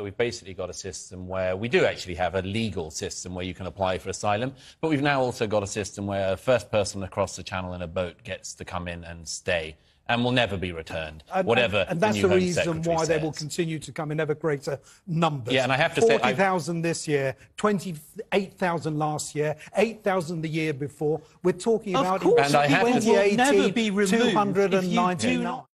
we've basically got a system where we do actually have a legal system where you can apply for asylum, but we've now also got a system where a first person across the channel in a boat gets to come in and stay and will never be returned, whatever and that's the new the Home reason Secretary why says. they will continue to come in ever greater numbers. Yeah, and I have to say... 40,000 this year, 28,000 last year, 8,000 the year before. We're talking about... Of course, and I have to, will never be removed 299.